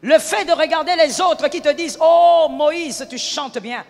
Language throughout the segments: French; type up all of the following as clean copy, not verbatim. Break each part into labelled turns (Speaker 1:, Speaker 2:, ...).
Speaker 1: Le fait de regarder les autres qui te disent « Oh Moïse, tu chantes bien.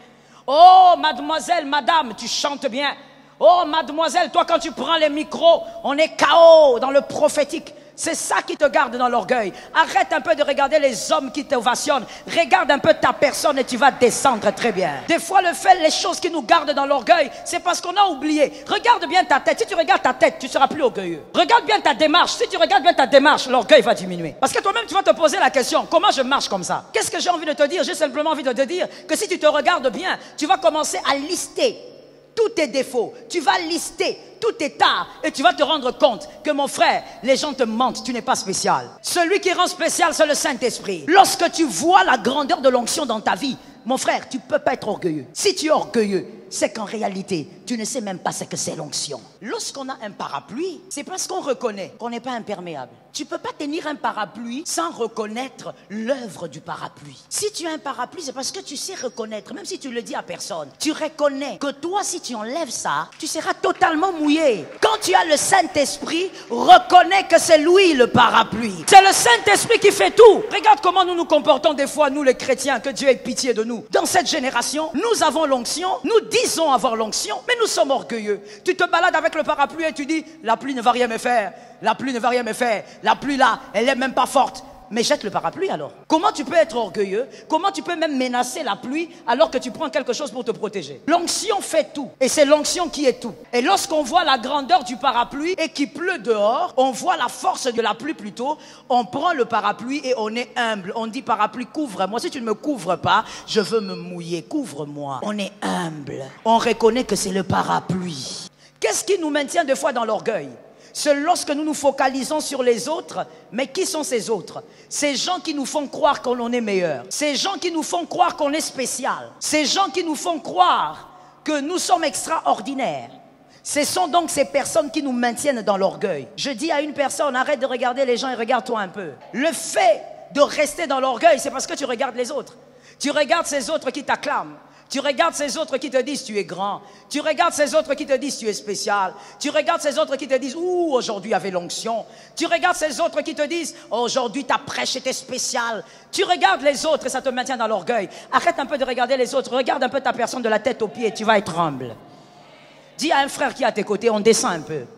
Speaker 1: Oh mademoiselle, madame, tu chantes bien. Oh mademoiselle, toi quand tu prends les micros, on est KO dans le prophétique. » C'est ça qui te garde dans l'orgueil. Arrête un peu de regarder les hommes qui t'ovationnent. Regarde un peu ta personne et tu vas descendre très bien. Des fois, les choses qui nous gardent dans l'orgueil, c'est parce qu'on a oublié. Regarde bien ta tête. Si tu regardes ta tête, tu ne seras plus orgueilleux. Regarde bien ta démarche. Si tu regardes bien ta démarche, l'orgueil va diminuer. Parce que toi-même, tu vas te poser la question, comment je marche comme ça? Qu'est-ce que j'ai envie de te dire? J'ai simplement envie de te dire que si tu te regardes bien, tu vas commencer à lister tous tes défauts. Tu vas lister tous tes tares et tu vas te rendre compte que mon frère, les gens te mentent, tu n'es pas spécial. Celui qui rend spécial, c'est le Saint-Esprit. Lorsque tu vois la grandeur de l'onction dans ta vie, mon frère, tu ne peux pas être orgueilleux. Si tu es orgueilleux, c'est qu'en réalité, tu ne sais même pas ce que c'est l'onction. Lorsqu'on a un parapluie, c'est parce qu'on reconnaît qu'on n'est pas imperméable. Tu ne peux pas tenir un parapluie sans reconnaître l'œuvre du parapluie. Si tu as un parapluie, c'est parce que tu sais reconnaître, même si tu le dis à personne. Tu reconnais que toi, si tu enlèves ça, tu seras totalement mouillé. Quand tu as le Saint-Esprit, reconnais que c'est lui le parapluie. C'est le Saint-Esprit qui fait tout. Regarde comment nous nous comportons des fois, nous les chrétiens, que Dieu ait pitié de nous. Dans cette génération, nous avons l'onction, nous disons avoir l'onction, mais nous sommes orgueilleux. Tu te balades avec le parapluie et tu dis, la pluie ne va rien me faire, la pluie ne va rien me faire, la pluie là, elle n'est même pas forte. Mais jette le parapluie alors. Comment tu peux être orgueilleux? Comment tu peux même menacer la pluie alors que tu prends quelque chose pour te protéger? L'onction fait tout. Et c'est l'onction qui est tout. Et lorsqu'on voit la grandeur du parapluie et qu'il pleut dehors, on voit la force de la pluie plutôt, on prend le parapluie et on est humble. On dit parapluie, couvre-moi. Si tu ne me couvres pas, je veux me mouiller. Couvre-moi. On est humble. On reconnaît que c'est le parapluie. Qu'est-ce qui nous maintient des fois dans l'orgueil? C'est lorsque nous nous focalisons sur les autres. Mais qui sont ces autres? Ces gens qui nous font croire qu'on est meilleur. Ces gens qui nous font croire qu'on est spécial. Ces gens qui nous font croire que nous sommes extraordinaires. Ce sont donc ces personnes qui nous maintiennent dans l'orgueil. Je dis à une personne, arrête de regarder les gens et regarde-toi un peu. Le fait de rester dans l'orgueil, c'est parce que tu regardes les autres. Tu regardes ces autres qui t'acclament. Tu regardes ces autres qui te disent tu es grand. Tu regardes ces autres qui te disent tu es spécial. Tu regardes ces autres qui te disent ouh, aujourd'hui avait l'onction. Tu regardes ces autres qui te disent aujourd'hui ta prêche était spéciale. Tu regardes les autres et ça te maintient dans l'orgueil. Arrête un peu de regarder les autres. Regarde un peu ta personne de la tête aux pieds et tu vas être humble. Dis à un frère qui est à tes côtés, on descend un peu.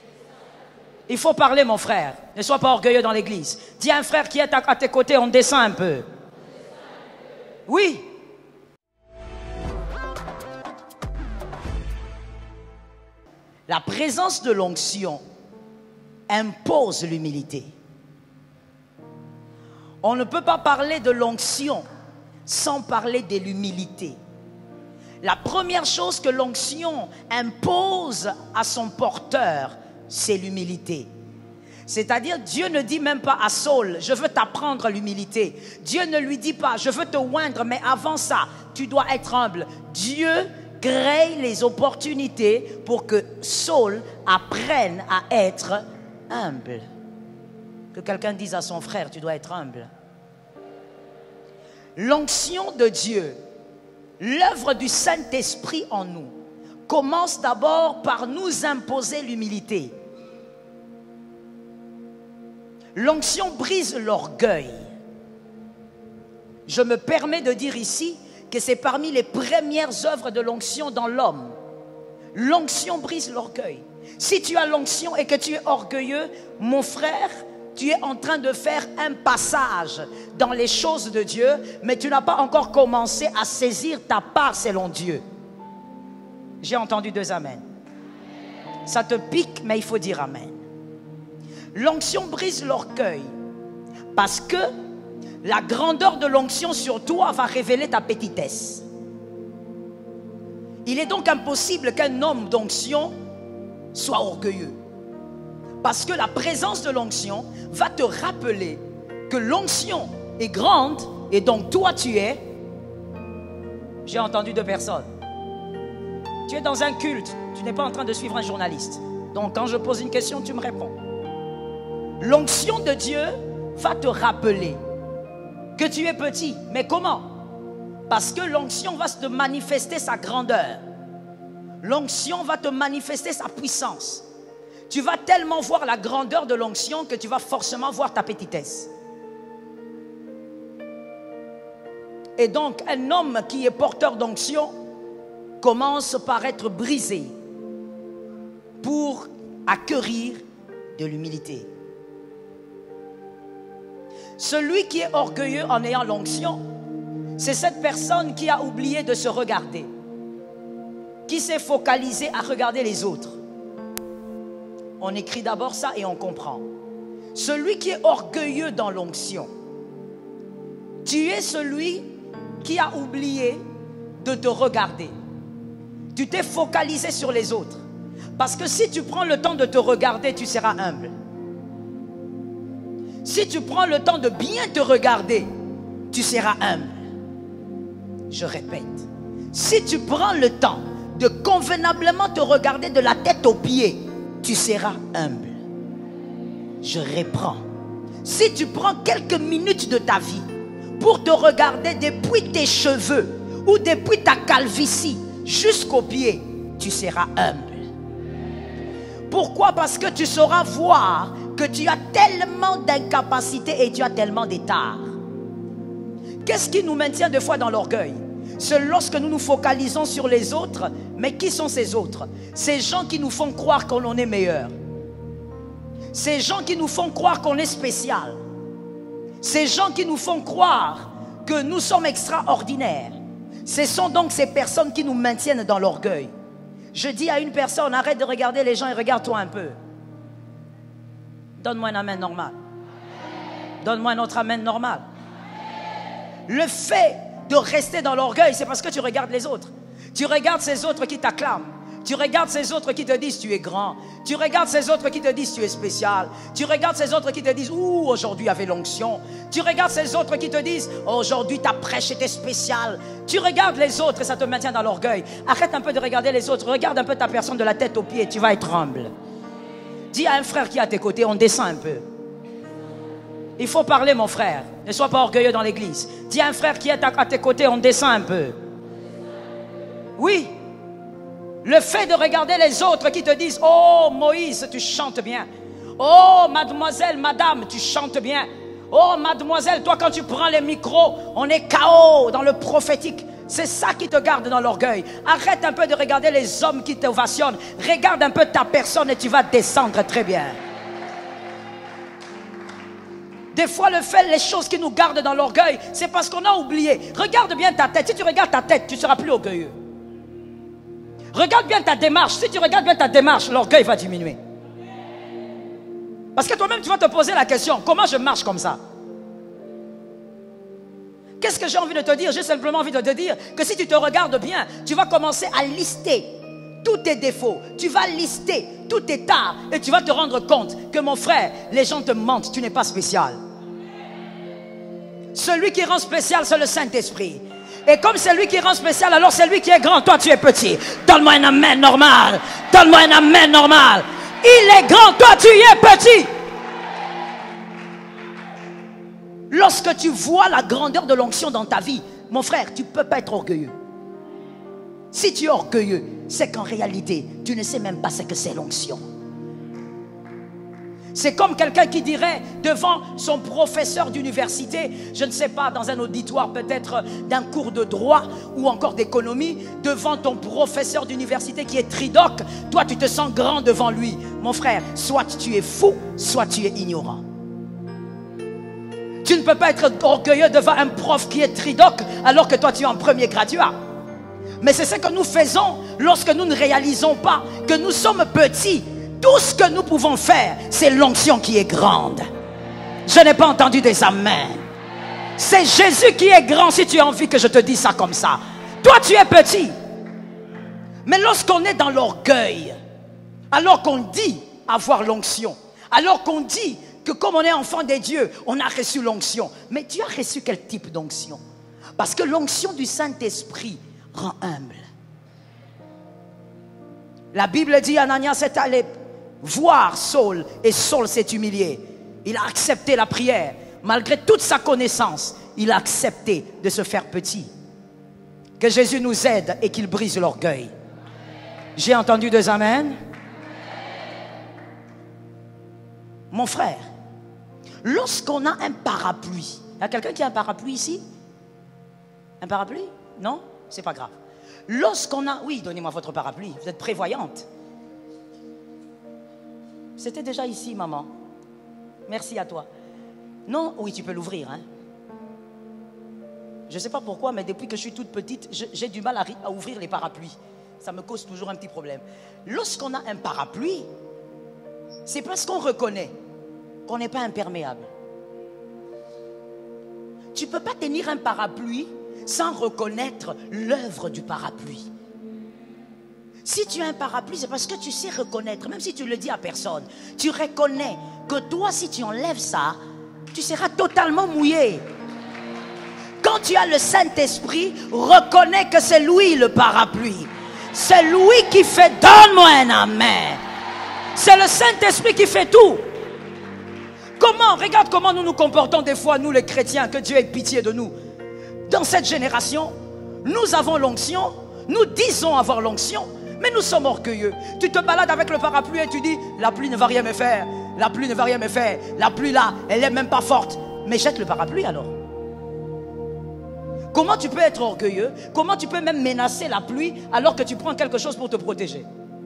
Speaker 1: Il faut parler mon frère. Ne sois pas orgueilleux dans l'église. Dis à un frère qui est à tes côtés, on descend un peu. Oui. La présence de l'onction impose l'humilité. On ne peut pas parler de l'onction sans parler de l'humilité. La première chose que l'onction impose à son porteur, c'est l'humilité. C'est-à-dire, Dieu ne dit même pas à Saul, je veux t'apprendre l'humilité. Dieu ne lui dit pas, je veux te oindre, mais avant ça, tu dois être humble. Dieu crée les opportunités pour que Saul apprenne à être humble. Que quelqu'un dise à son frère, tu dois être humble. L'onction de Dieu, l'œuvre du Saint-Esprit en nous, commence d'abord par nous imposer l'humilité. L'onction brise l'orgueil. Je me permets de dire ici que c'est parmi les premières œuvres de l'onction dans l'homme. L'onction brise l'orgueil. Si tu as l'onction et que tu es orgueilleux, mon frère, tu es en train de faire un passage dans les choses de Dieu, mais tu n'as pas encore commencé à saisir ta part selon Dieu. J'ai entendu 2 amens. Ça te pique, mais il faut dire amen. L'onction brise l'orgueil parce que la grandeur de l'onction sur toi va révéler ta petitesse. Il est donc impossible qu'un homme d'onction soit orgueilleux. Parce que la présence de l'onction va te rappeler que l'onction est grande et donc toi tu es... J'ai entendu 2 personnes. Tu es dans un culte, tu n'es pas en train de suivre un journaliste. Donc quand je pose une question, tu me réponds. L'onction de Dieu va te rappeler que tu es petit. Mais comment? Parce que l'onction va te manifester sa grandeur. L'onction va te manifester sa puissance. Tu vas tellement voir la grandeur de l'onction que tu vas forcément voir ta petitesse. Et donc, un homme qui est porteur d'onction commence par être brisé pour acquérir de l'humilité. Celui qui est orgueilleux en ayant l'onction, c'est cette personne qui a oublié de se regarder, qui s'est focalisé à regarder les autres. On écrit d'abord ça et on comprend. Celui qui est orgueilleux dans l'onction, tu es celui qui a oublié de te regarder. Tu t'es focalisé sur les autres. Parce que si tu prends le temps de te regarder, tu seras humble. Si tu prends le temps de bien te regarder, tu seras humble. Je répète, si tu prends le temps de convenablement te regarder de la tête aux pieds, tu seras humble. Je reprends. Si tu prends quelques minutes de ta vie pour te regarder depuis tes cheveux ou depuis ta calvitie jusqu'aux pieds, tu seras humble. Pourquoi? Parce que tu sauras voir que tu as tellement d'incapacités et tu as tellement d'état. Qu'est-ce qui nous maintient des fois dans l'orgueil? C'est lorsque nous nous focalisons sur les autres. Mais qui sont ces autres? Ces gens qui nous font croire qu'on est meilleur. Ces gens qui nous font croire qu'on est spécial. Ces gens qui nous font croire que nous sommes extraordinaires. Ce sont donc ces personnes qui nous maintiennent dans l'orgueil. Je dis à une personne, arrête de regarder les gens et regarde-toi un peu. Donne-moi un amen normal. Donne-moi un autre amen normal. Le fait de rester dans l'orgueil, c'est parce que tu regardes les autres. Tu regardes ces autres qui t'acclament. Tu regardes ces autres qui te disent tu es grand. Tu regardes ces autres qui te disent tu es spécial. Tu regardes ces autres qui te disent ouh, aujourd'hui avait l'onction. Tu regardes ces autres qui te disent aujourd'hui ta prêche était spéciale. Tu regardes les autres et ça te maintient dans l'orgueil. Arrête un peu de regarder les autres. Regarde un peu ta personne de la tête aux pieds. Tu vas être humble. Dis à un frère qui est à tes côtés, on descend un peu. Il faut parler, mon frère. Ne sois pas orgueilleux dans l'église. Dis à un frère qui est à tes côtés, on descend un peu. Oui. Le fait de regarder les autres qui te disent oh Moïse, tu chantes bien. Oh mademoiselle, madame, tu chantes bien. Oh mademoiselle, toi quand tu prends les micros, on est KO dans le prophétique. C'est ça qui te garde dans l'orgueil. Arrête un peu de regarder les hommes qui t'ovationnent. Regarde un peu ta personne et tu vas descendre très bien. Des fois, les choses qui nous gardent dans l'orgueil, c'est parce qu'on a oublié. Regarde bien ta tête. Si tu regardes ta tête, tu ne seras plus orgueilleux. Regarde bien ta démarche. Si tu regardes bien ta démarche, l'orgueil va diminuer. Parce que toi-même, tu vas te poser la question, comment je marche comme ça? Qu'est-ce que j'ai envie de te dire? J'ai simplement envie de te dire que si tu te regardes bien, tu vas commencer à lister tous tes défauts. Tu vas lister tous tes tares et tu vas te rendre compte que mon frère, les gens te mentent, tu n'es pas spécial. Celui qui rend spécial, c'est le Saint-Esprit. Et comme c'est lui qui rend spécial, alors c'est lui qui est grand, toi tu es petit. Donne-moi un amen normal. Donne-moi un amen normal. Il est grand, toi tu es petit. Lorsque tu vois la grandeur de l'onction dans ta vie, mon frère, tu ne peux pas être orgueilleux. Si tu es orgueilleux, c'est qu'en réalité, tu ne sais même pas ce que c'est l'onction. C'est comme quelqu'un qui dirait devant son professeur d'université, je ne sais pas, dans un auditoire peut-être d'un cours de droit ou encore d'économie, devant ton professeur d'université qui est tridoc, toi tu te sens grand devant lui. Mon frère, soit tu es fou, soit tu es ignorant. Tu ne peux pas être orgueilleux devant un prof qui est tridoc alors que toi tu es en premier graduat. Mais c'est ce que nous faisons lorsque nous ne réalisons pas que nous sommes petits. Tout ce que nous pouvons faire, c'est l'onction qui est grande. Je n'ai pas entendu des amens. C'est Jésus qui est grand, si tu as envie que je te dise ça comme ça. Toi, tu es petit. Mais lorsqu'on est dans l'orgueil, alors qu'on dit avoir l'onction, alors qu'on dit que comme on est enfant des dieux, on a reçu l'onction. Mais tu as reçu quel type d'onction? Parce que l'onction du Saint-Esprit rend humble. La Bible dit, Ananias est allé voir Saul et Saul s'est humilié. Il a accepté la prière. Malgré toute sa connaissance, il a accepté de se faire petit. Que Jésus nous aide et qu'il brise l'orgueil. J'ai entendu deux amens. Mon frère, lorsqu'on a un parapluie, il y a quelqu'un qui a un parapluie ici? Un parapluie? Non? C'est pas grave. Lorsqu'on a... Oui, donnez-moi votre parapluie. Vous êtes prévoyante. C'était déjà ici, maman. Merci à toi. Non? Oui, tu peux l'ouvrir. Hein? Je ne sais pas pourquoi, mais depuis que je suis toute petite, j'ai du mal à ouvrir les parapluies. Ça me cause toujours un petit problème. Lorsqu'on a un parapluie, c'est parce qu'on reconnaît qu'on n'est pas imperméable. Tu ne peux pas tenir un parapluie sans reconnaître l'œuvre du parapluie. Si tu as un parapluie, c'est parce que tu sais reconnaître, même si tu ne le dis à personne, tu reconnais que toi, si tu enlèves ça, tu seras totalement mouillé. Quand tu as le Saint-Esprit, reconnais que c'est lui le parapluie. C'est lui qui fait, donne-moi un amen. C'est le Saint-Esprit qui fait tout. Comment, regarde comment nous nous comportons des fois, nous les chrétiens, que Dieu ait pitié de nous. Dans cette génération, nous avons l'onction, nous disons avoir l'onction, mais nous sommes orgueilleux. Tu te balades avec le parapluie et tu dis, la pluie ne va rien me faire, la pluie ne va rien me faire, la pluie là, elle n'est même pas forte. Mais jette le parapluie alors. Comment tu peux être orgueilleux? Comment tu peux même menacer la pluie alors que tu prends quelque chose pour te protéger?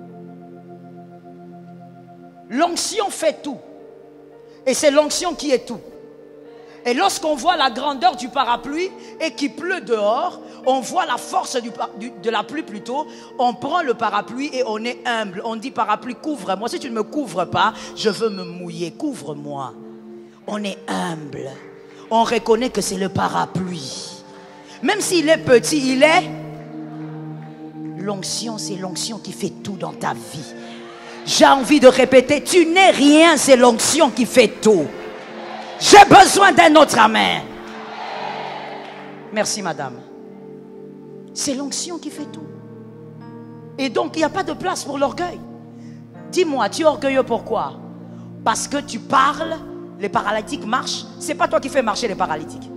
Speaker 1: L'onction fait tout. Et c'est l'onction qui est tout. Et lorsqu'on voit la grandeur du parapluie et qu'il pleut dehors, on voit la force de la pluie plutôt, on prend le parapluie et on est humble. On dit parapluie, couvre-moi. Si tu ne me couvres pas, je veux me mouiller, couvre-moi. On est humble. On reconnaît que c'est le parapluie. Même s'il est petit, il est... L'onction, c'est l'onction qui fait tout dans ta vie. J'ai envie de répéter, tu n'es rien, c'est l'onction qui fait tout. J'ai besoin d'un autre amen. Merci madame. C'est l'onction qui fait tout. Et donc il n'y a pas de place pour l'orgueil. Dis-moi, tu es orgueilleux pourquoi? Parce que tu parles, les paralytiques marchent. C'est pas toi qui fais marcher les paralytiques.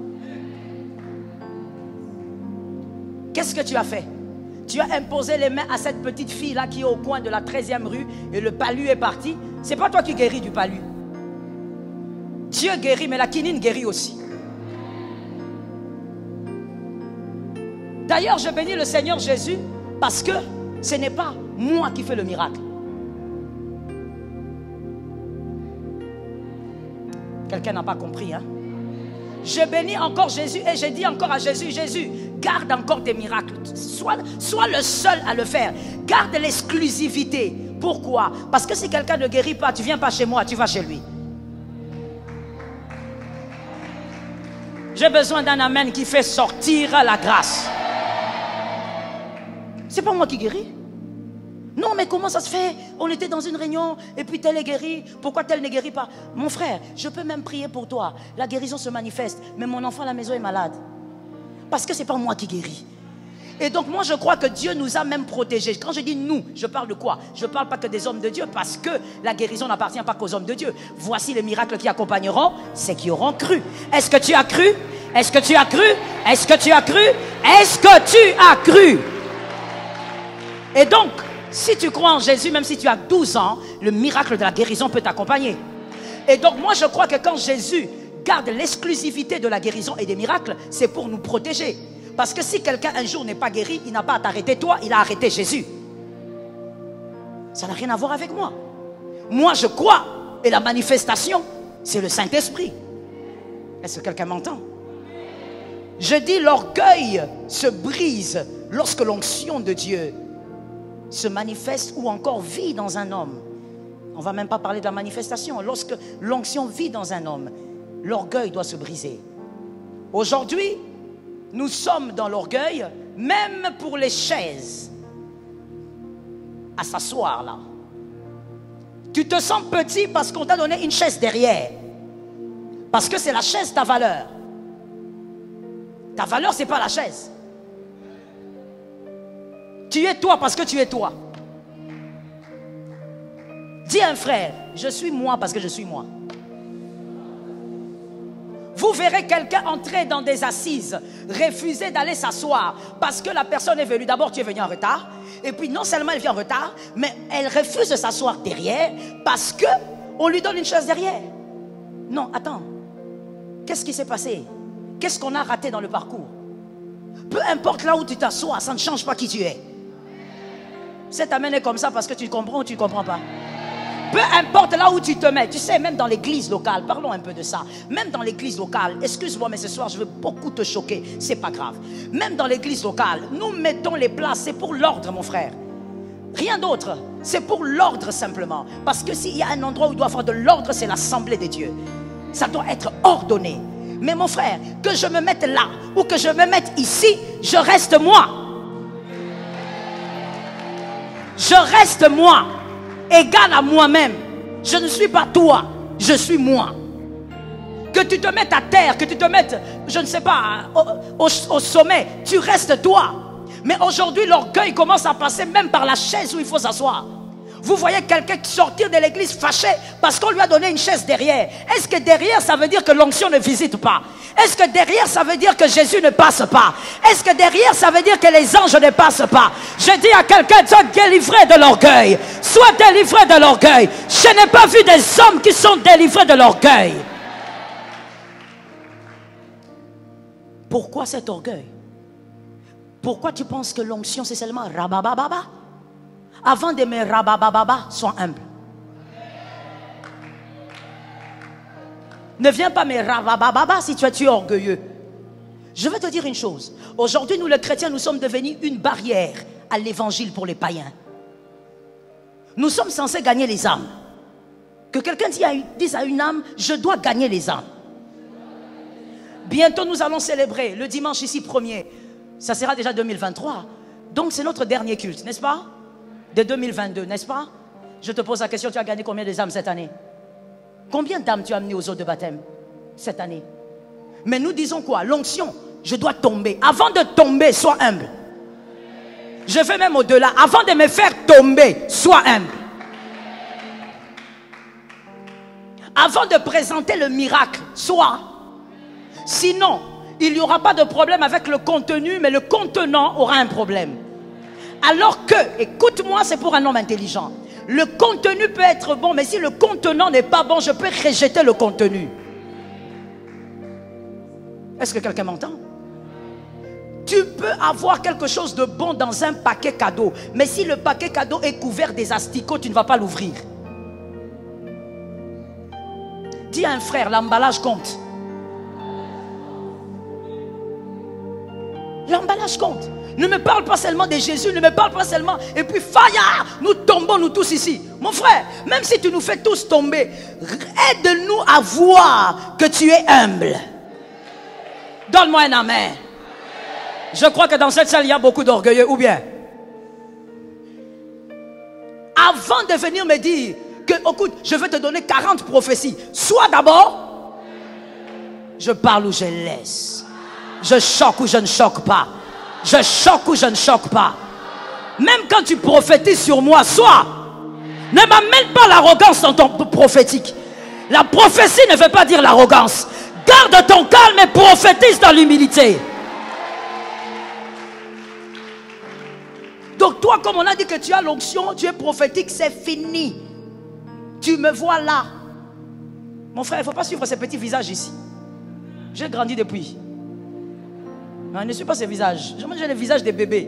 Speaker 1: Qu'est-ce que tu as fait? Tu as imposé les mains à cette petite fille-là qui est au coin de la 13e rue et le palu est parti. C'est pas toi qui guéris du palu. Dieu guérit, mais la quinine guérit aussi. D'ailleurs, je bénis le Seigneur Jésus parce que ce n'est pas moi qui fais le miracle. Quelqu'un n'a pas compris, hein? Je bénis encore Jésus et je dis encore à Jésus, Jésus, garde encore tes miracles. Sois le seul à le faire. Garde l'exclusivité. Pourquoi? Parce que si quelqu'un ne guérit pas, tu ne viens pas chez moi, tu vas chez lui. J'ai besoin d'un amen qui fait sortir la grâce. C'est pas moi qui guéris. Non, mais comment ça se fait? On était dans une réunion et puis tel est guéri. Pourquoi tel ne guérit pas? Mon frère, je peux même prier pour toi. La guérison se manifeste. Mais mon enfant à la maison est malade. Parce que ce n'est pas moi qui guéris. Et donc moi je crois que Dieu nous a même protégés. Quand je dis nous, je parle de quoi? Je ne parle pas que des hommes de Dieu, parce que la guérison n'appartient pas qu'aux hommes de Dieu. Voici les miracles qui accompagneront ceux qui auront cru. Est-ce que tu as cru? Est-ce que tu as cru? Est-ce que tu as cru? Est-ce que tu as cru? Et donc, si tu crois en Jésus, même si tu as 12 ans, le miracle de la guérison peut t'accompagner. Et donc moi je crois que quand Jésus garde l'exclusivité de la guérison et des miracles, c'est pour nous protéger. Parce que si quelqu'un un jour n'est pas guéri, il n'a pas à t'arrêter toi, il a arrêté Jésus. Ça n'a rien à voir avec moi. Moi je crois, et la manifestation, c'est le Saint-Esprit. Est-ce que quelqu'un m'entend? Je dis l'orgueil se brise lorsque l'onction de Dieu se manifeste ou encore vit dans un homme. On ne va même pas parler de la manifestation. Lorsque l'onction vit dans un homme, l'orgueil doit se briser. Aujourd'hui, nous sommes dans l'orgueil, même pour les chaises. À s'asseoir là. Tu te sens petit parce qu'on t'a donné une chaise derrière. Parce que c'est la chaise ta valeur. Ta valeur, ce n'est pas la chaise. Tu es toi parce que tu es toi. Dis à un frère, je suis moi parce que je suis moi. Vous verrez quelqu'un entrer dans des assises, refuser d'aller s'asseoir parce que la personne est venue. D'abord, tu es venu en retard. Et puis, non seulement elle vient en retard, mais elle refuse de s'asseoir derrière parce qu'on lui donne une chaise derrière. Non, attends. Qu'est-ce qui s'est passé? Qu'est-ce qu'on a raté dans le parcours? Peu importe là où tu t'assois, ça ne change pas qui tu es. Cet amen est comme ça parce que tu comprends ou tu ne comprends pas. Peu importe là où tu te mets. Tu sais, même dans l'église locale, parlons un peu de ça. Même dans l'église locale, excuse-moi, mais ce soir, je veux beaucoup te choquer. C'est pas grave. Même dans l'église locale, nous mettons les places. C'est pour l'ordre, mon frère. Rien d'autre. C'est pour l'ordre simplement. Parce que s'il y a un endroit où il doit y avoir de l'ordre, c'est l'assemblée des dieux. Ça doit être ordonné. Mais mon frère, que je me mette là ou que je me mette ici, je reste moi. Je reste moi, égal à moi-même. Je ne suis pas toi, je suis moi. Que tu te mettes à terre, que tu te mettes, je ne sais pas, au sommet, tu restes toi. Mais aujourd'hui, l'orgueil commence à passer même par la chaise où il faut s'asseoir. Vous voyez quelqu'un sortir de l'église fâché parce qu'on lui a donné une chaise derrière. Est-ce que derrière, ça veut dire que l'onction ne visite pas? Est-ce que derrière, ça veut dire que Jésus ne passe pas? Est-ce que derrière, ça veut dire que les anges ne passent pas? Je dis à quelqu'un, sois délivré de l'orgueil. Sois délivré de l'orgueil. Je n'ai pas vu des hommes qui sont délivrés de l'orgueil. Pourquoi cet orgueil? Pourquoi tu penses que l'onction, c'est seulement rabababa? Avant de me rabababa, sois humble. Ne viens pas me rabababa si tu es orgueilleux. Je vais te dire une chose. Aujourd'hui, nous les chrétiens, nous sommes devenus une barrière à l'évangile pour les païens. Nous sommes censés gagner les âmes. Que quelqu'un dise à une âme, je dois gagner les âmes. Bientôt, nous allons célébrer le dimanche ici 1er. Ça sera déjà 2023. Donc, c'est notre dernier culte, n'est-ce pas? De 2022, n'est-ce pas? Je te pose la question, tu as gagné combien d'âmes cette année? Combien d'âmes tu as amené aux eaux de baptême cette année? Mais nous disons quoi? L'onction, je dois tomber. Avant de tomber, sois humble. Je vais même au-delà. Avant de me faire tomber, sois humble. Avant de présenter le miracle, sois. Sinon, il n'y aura pas de problème avec le contenu, mais le contenant aura un problème. Alors que, écoute-moi, c'est pour un homme intelligent. Le contenu peut être bon, mais si le contenant n'est pas bon, je peux rejeter le contenu. Est-ce que quelqu'un m'entend? Tu peux avoir quelque chose de bon dans un paquet cadeau, mais si le paquet cadeau est couvert des asticots, tu ne vas pas l'ouvrir. Dis à un frère, l'emballage compte. L'emballage compte. Ne me parle pas seulement de Jésus, ne me parle pas seulement. Et puis, fire, nous tombons, nous tous ici. Mon frère, même si tu nous fais tous tomber, aide-nous à voir que tu es humble. Donne-moi un amen. Je crois que dans cette salle, il y a beaucoup d'orgueilleux, ou bien? Avant de venir me dire que, écoute, je vais te donner 40 prophéties. Sois d'abord, je parle ou je laisse. Je choque ou je ne choque pas. Je choque ou je ne choque pas. Même quand tu prophétises sur moi, sois. Ne m'amène pas l'arrogance dans ton prophétique. La prophétie ne veut pas dire l'arrogance. Garde ton calme et prophétise dans l'humilité. Donc toi, comme on a dit que tu as l'onction, tu es prophétique, c'est fini. Tu me vois là. Mon frère, il ne faut pas suivre ces petits visages ici. J'ai grandi depuis. Non, je ne suis pas ces visages. J'ai les visages des bébés.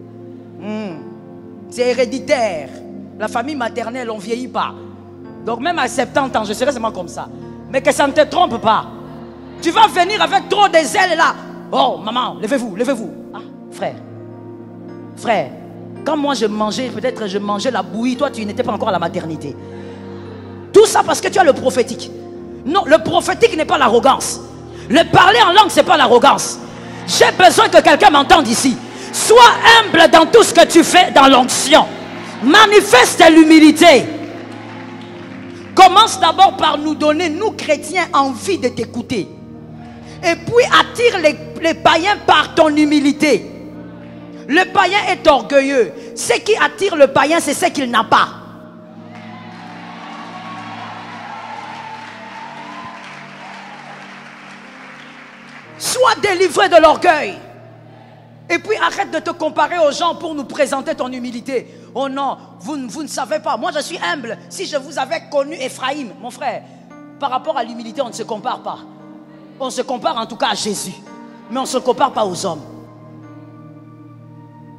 Speaker 1: C'est héréditaire. La famille maternelle, on ne vieillit pas. Donc même à 70 ans, je serai seulement comme ça. Mais que ça ne te trompe pas. Tu vas venir avec trop des ailes là. Oh, maman, levez-vous, levez-vous. Ah, frère, quand moi je mangeais, peut-être je mangeais la bouillie, toi tu n'étais pas encore à la maternité. Tout ça parce que tu as le prophétique. Non, le prophétique n'est pas l'arrogance. Le parler en langue, ce n'est pas l'arrogance. J'ai besoin que quelqu'un m'entende ici. Sois humble dans tout ce que tu fais dans l'onction. Manifeste l'humilité. Commence d'abord par nous donner, nous chrétiens, envie de t'écouter. Et puis attire les païens par ton humilité. Le païen est orgueilleux. Ce qui attire le païen, c'est ce qu'il n'a pas. Sois délivré de l'orgueil. Et puis arrête de te comparer aux gens pour nous présenter ton humilité. Oh non, vous ne savez pas. Moi je suis humble. Si je vous avais connu Ephraïm, mon frère, par rapport à l'humilité, on ne se compare pas. On se compare en tout cas à Jésus. Mais on ne se compare pas aux hommes.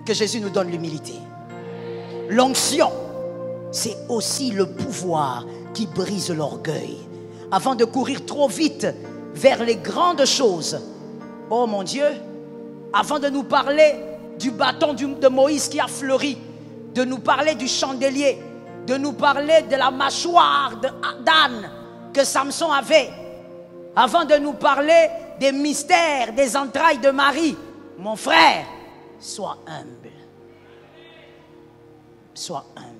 Speaker 1: Que Jésus nous donne l'humilité. L'onction, c'est aussi le pouvoir qui brise l'orgueil. Avant de courir trop vite vers les grandes choses, oh mon Dieu, avant de nous parler du bâton de Moïse qui a fleuri, de nous parler du chandelier, de nous parler de la mâchoire d'âne que Samson avait, avant de nous parler des mystères, des entrailles de Marie, mon frère, sois humble. Sois humble.